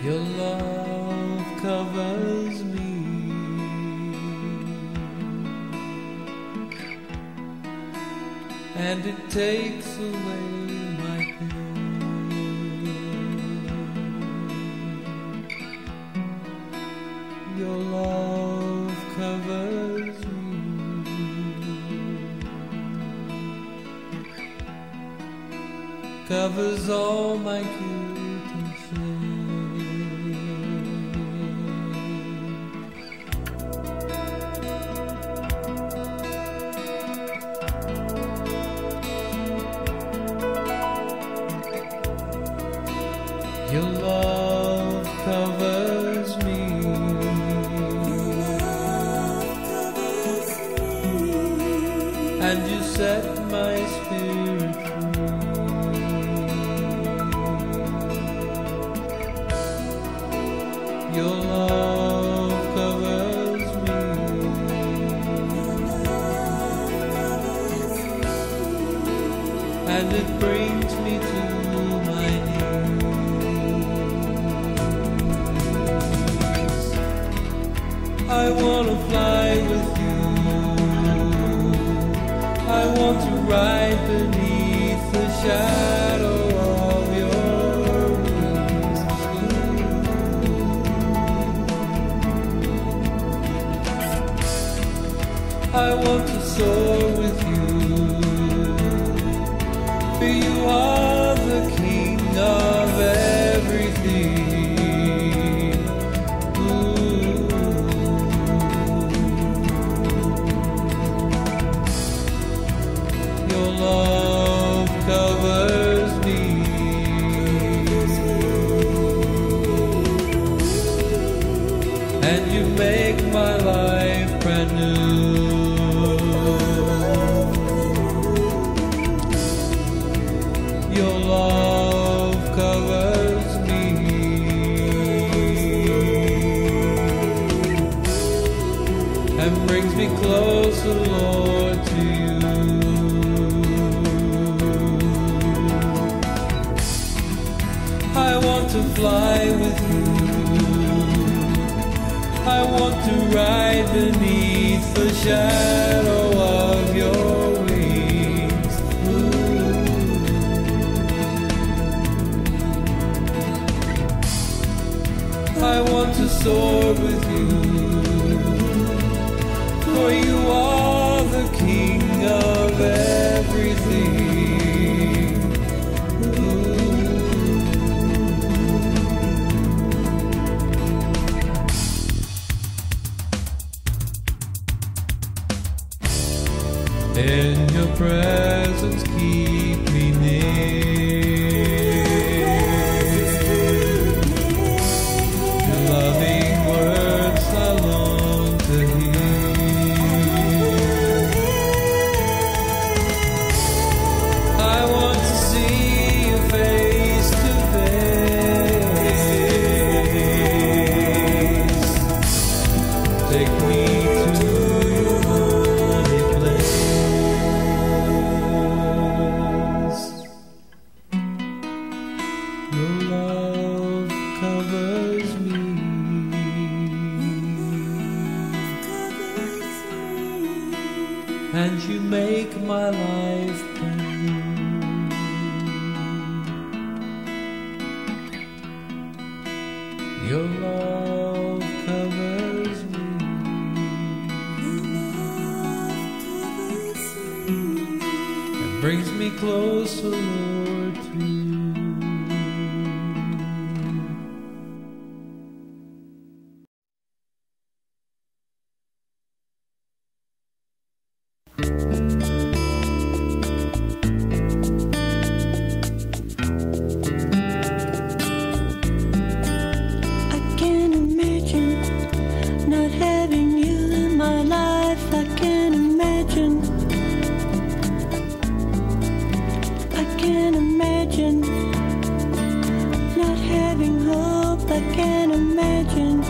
Your love covers me, and it takes away my pain. Your love covers me, covers all my guilt and shame. Your love covers me, and you set my spirit free. Your love covers me, and it brings me to my knees. I want to fly with you, I want to ride beneath the shadow of your wings. I want to soar with you, for you are the king of everything. Your love covers me, and you make my life brand new. Your love covers me, and brings me closer, Lord, to you. I want to fly with you, I want to ride beneath the shadow of your wings. I want to soar with you, for you are the king of everything. In your presence keep me near, your loving words I long to hear. I want to see you face to face. Take me to your holy place. Your love covers me, and you make my life brand new. Your love covers me, and brings me closer, Lord, to you. I can't imagine not having you in my life. I can't imagine. I can't imagine not having hope. I can't imagine.